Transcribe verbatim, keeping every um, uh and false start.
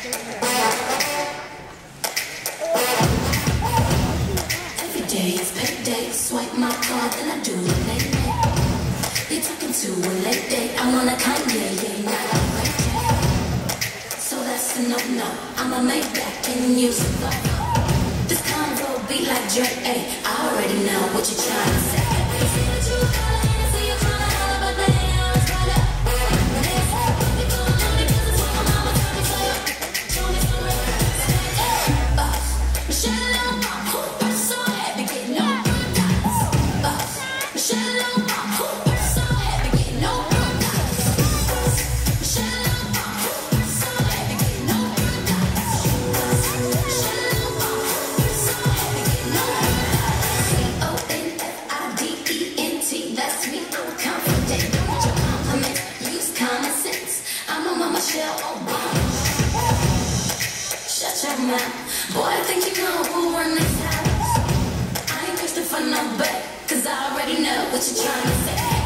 Every day is payday, swipe my card, then I do it late night. You're talking to a late day, I wanna Kanye, yeah, not a great day. So that's a no-no, I'ma make back and use it. This convo beat like Drake, ayy, I already know what you're trying to say. You see that you got a hand, so you're trying to have a bad day, I was right up. But it's happy going on because it's what my mama told me, so you show me some regrets. Hey, boss, Michelle Obama, I'm so happy getting no dollars. Boss, Michelle Obama, I'm so happy getting no dollars. Boss, Michelle Obama, I'm so happy getting no dollars. Boss, Michelle Obama, I'm so happy getting no dollars. C O N F I D E N T, that's me, I'm confident. Don't your compliments, use common sense. I'm a mama Michelle Obama. Shut your mouth, boy, I think you know who run this house. I ain't Christopher no bet, cause I already know what you're trying to say.